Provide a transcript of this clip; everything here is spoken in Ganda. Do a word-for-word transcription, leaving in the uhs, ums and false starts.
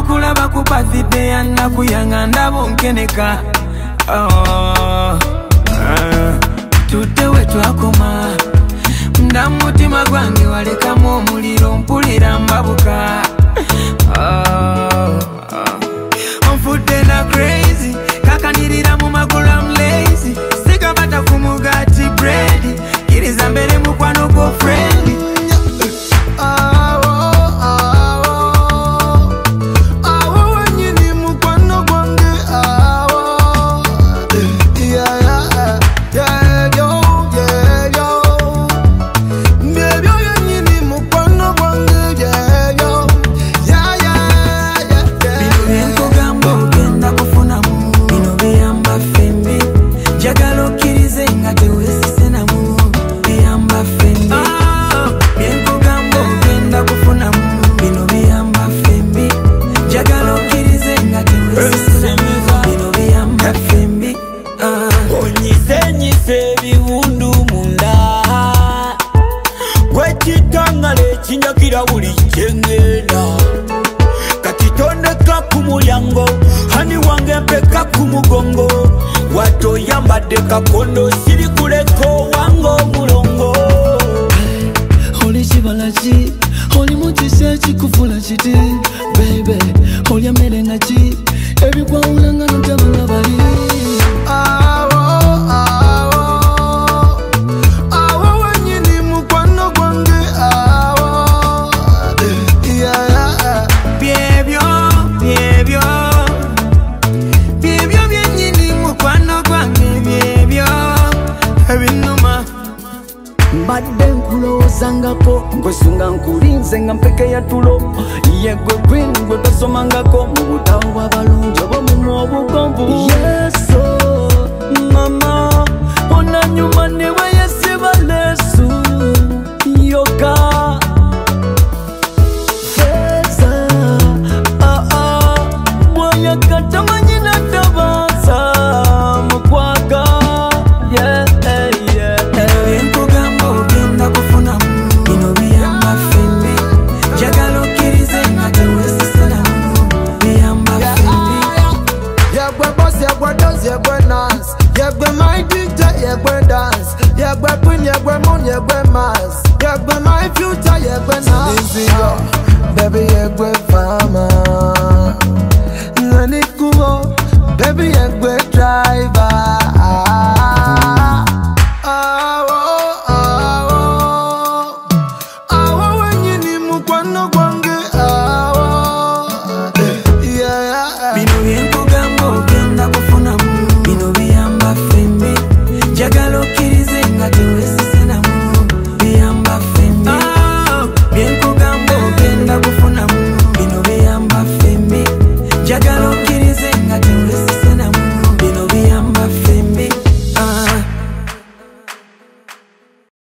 Okulaba ku birthday yanna kuyanga ndabo nkeneka. Oh, uh, tudde we twakoma. Ndamutima gwange walekamu omuliro mpulira mbabuka. Oh, uh, nfudde na crazy. Kakanirira mu magulu I'm lazy. Sika bata ku mugati bread. Kiriza mbere mukwano go friendly. Chinjakira buli chengena katitondeka ku mulyango hani wange mpeka ku mugongo wato yambadde kakondo siri kuleko wango mulongo Oli chibala chi oli mutise chikufula chiti baby oli amere na chi ebikwa ulanga ntabanga bali Mbadde nkulowoozangako nkwesunga nkulinze nga mpeke ya tulo ye gwe gwini gwe tosomangako mu butawo bw'abalungi oba mumu obugomvu yeso mama onanyuma ne